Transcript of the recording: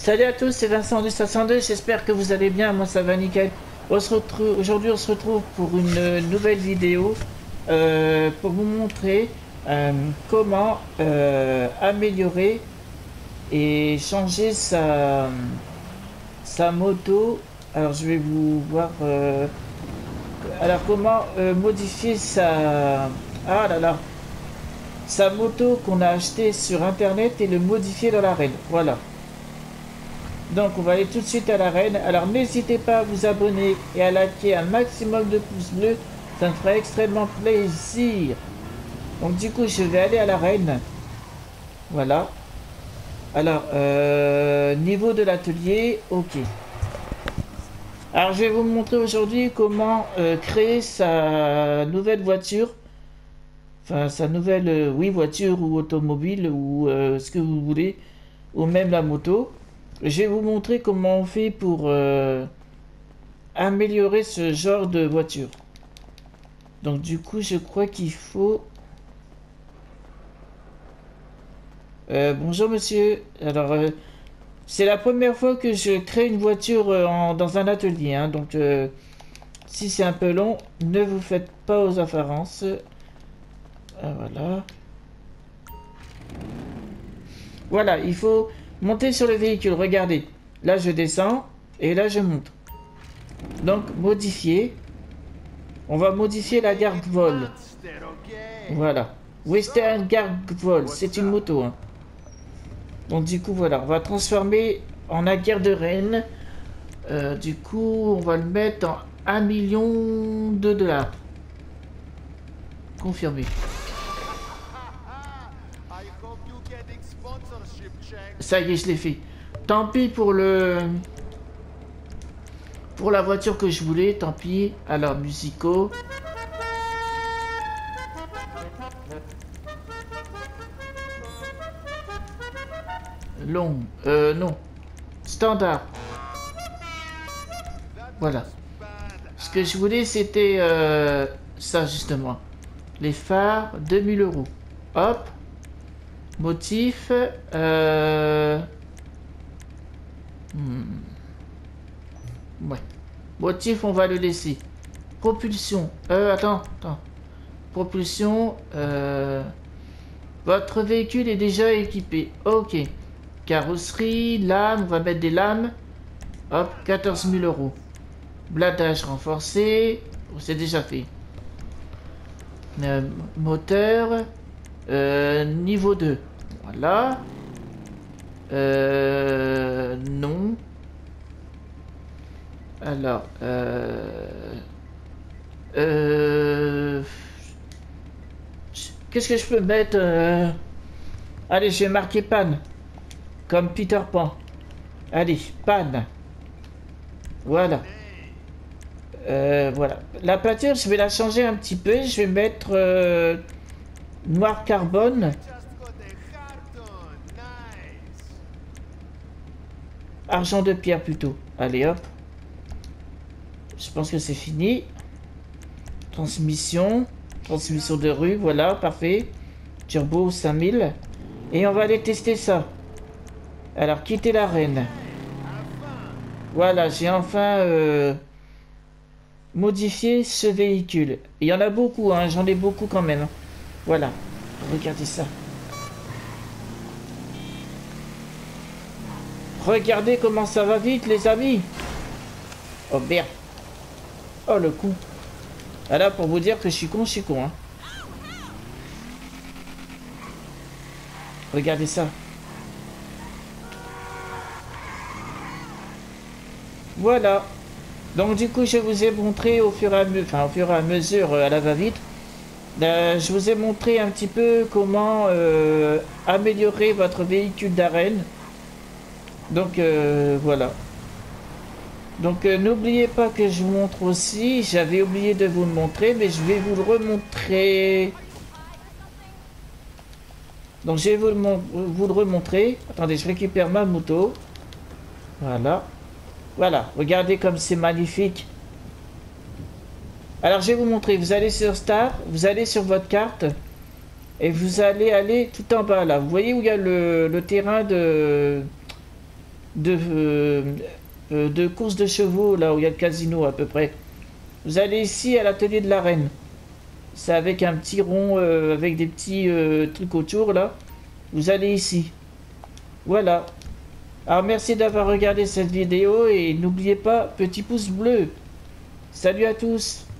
Salut à tous, c'est Vincent du 502, j'espère que vous allez bien, moi ça va nickel. Aujourd'hui on se retrouve pour une nouvelle vidéo pour vous montrer comment améliorer et changer sa moto. Alors je vais vous voir alors comment modifier sa moto qu'on a acheté sur internet et le modifier dans l'arène. Voilà. Donc on va aller tout de suite à l'arène. Alors n'hésitez pas à vous abonner et à liker un maximum de pouces bleus. Ça me ferait extrêmement plaisir. Donc du coup je vais aller à l'arène. Voilà. Alors niveau de l'atelier, ok. Alors je vais vous montrer aujourd'hui comment créer sa nouvelle voiture. Enfin sa nouvelle voiture ou automobile ou ce que vous voulez. Ou même la moto. Je vais vous montrer comment on fait pour améliorer ce genre de voiture. Donc du coup, je crois qu'il faut... bonjour monsieur. Alors, c'est la première fois que je crée une voiture dans un atelier. Hein, donc, si c'est un peu long, ne vous faites pas aux apparences. Voilà. Voilà, il faut... monter sur le véhicule, regardez. Là, je descends et là, je monte. Donc, modifier. On va modifier la garde vol. Voilà. Western Garde Vol, c'est une moto. Hein. Donc, du coup, voilà. On va transformer en un guerre de reine. Du coup, on va le mettre en 1 million de dollars. Confirmé. Ça y est, je l'ai fait. Tant pis pour la voiture que je voulais, tant pis. Alors, musicaux. Long. Non. Standard. Voilà. Ce que je voulais, c'était ça, justement. Les phares, 2000 €. Hop. Motif. Ouais. Motif, on va le laisser. Propulsion. Attends. Propulsion. Votre véhicule est déjà équipé. Ok. Carrosserie, lames. On va mettre des lames. Hop, 14 000 €. Bladage renforcé. C'est déjà fait. Moteur. Niveau 2. Voilà. Non. Alors, qu'est-ce que je peux mettre allez, je vais marquer panne. Comme Peter Pan. Allez, panne. Voilà. Voilà. La peinture, je vais la changer un petit peu. Je vais mettre noir carbone. Argent de pierre plutôt. Allez, hop. Je pense que c'est fini. Transmission. Transmission de rue, voilà, parfait. Turbo 5000. Et on va aller tester ça. Alors, quitter l'arène. Voilà, j'ai enfin modifié ce véhicule. Il y en a beaucoup, hein, j'en ai beaucoup quand même. Voilà, regardez ça. Regardez comment ça va vite, les amis. Oh merde. Oh le coup. Ah là, pour vous dire que je suis con, hein. Regardez ça. Voilà. Donc du coup, je vous ai montré au fur et à mesure, à la va-vite. Je vous ai montré un petit peu comment améliorer votre véhicule d'arène. Donc voilà. Donc n'oubliez pas que je vous montre aussi. J'avais oublié de vous le montrer, mais je vais vous le remontrer. Donc je vais vous le remontrer. Attendez, je récupère ma moto. Voilà. Voilà, regardez comme c'est magnifique. Alors je vais vous montrer. Vous allez sur Start, vous allez sur votre carte. Et vous allez aller tout en bas là. Vous voyez où il y a le terrain de... de course de chevaux, là où il y a le casino à peu près. Vous allez ici à l'atelier de la reine. C'est avec un petit rond, avec des petits trucs autour là. Vous allez ici. Voilà. Alors merci d'avoir regardé cette vidéo et n'oubliez pas, petit pouce bleu. Salut à tous.